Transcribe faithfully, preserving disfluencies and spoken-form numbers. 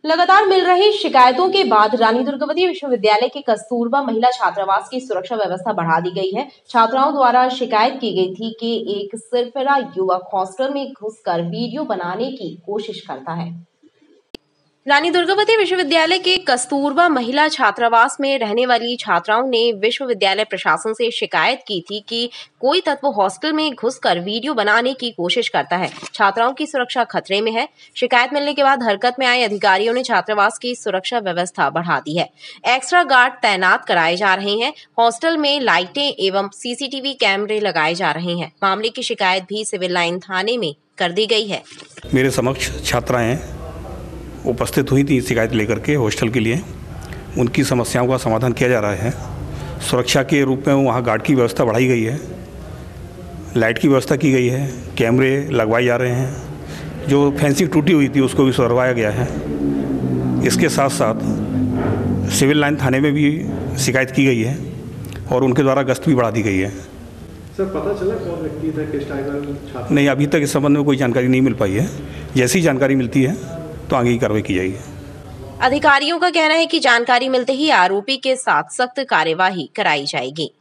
लगातार मिल रही शिकायतों के बाद रानी दुर्गावती विश्वविद्यालय के कस्तूरबा महिला छात्रावास की सुरक्षा व्यवस्था बढ़ा दी गई है। छात्राओं द्वारा शिकायत की गई थी कि एक सिरफिरा युवक हॉस्टल में घुसकर वीडियो बनाने की कोशिश करता है। रानी दुर्गावती विश्वविद्यालय के कस्तूरबा महिला छात्रावास में रहने वाली छात्राओं ने विश्वविद्यालय प्रशासन से शिकायत की थी कि कोई तत्व हॉस्टल में घुसकर वीडियो बनाने की कोशिश करता है। छात्राओं की सुरक्षा खतरे में है। शिकायत मिलने के बाद हरकत में आए अधिकारियों ने छात्रावास की सुरक्षा व्यवस्था बढ़ा दी है। एक्स्ट्रा गार्ड तैनात कराए जा रहे हैं। हॉस्टल में लाइटें एवं सीसीटीवी कैमरे लगाए जा रहे हैं। मामले की शिकायत भी सिविल लाइन थाने में कर दी गई है। मेरे समक्ष छात्राएं उपस्थित हुई थी शिकायत लेकर के हॉस्टल के लिए। उनकी समस्याओं का समाधान किया जा रहा है। सुरक्षा के रूप में वहाँ गार्ड की व्यवस्था बढ़ाई गई है, लाइट की व्यवस्था की गई है, कैमरे लगवाए जा रहे हैं। जो फेंसिंग टूटी हुई थी उसको भी सुधरवाया गया है। इसके साथ साथ सिविल लाइन थाने में भी शिकायत की गई है और उनके द्वारा गश्त भी बढ़ा दी गई है। सर, पता चला कौन व्यक्ति था, किस टाइप का छात्र? नहीं, अभी तक इस संबंध में कोई जानकारी नहीं मिल पाई है। जैसी जानकारी मिलती है तो आगे की कार्रवाई की जाएगी। अधिकारियों का कहना है कि जानकारी मिलते ही आरोपी के साथ सख्त कार्यवाही कराई जाएगी।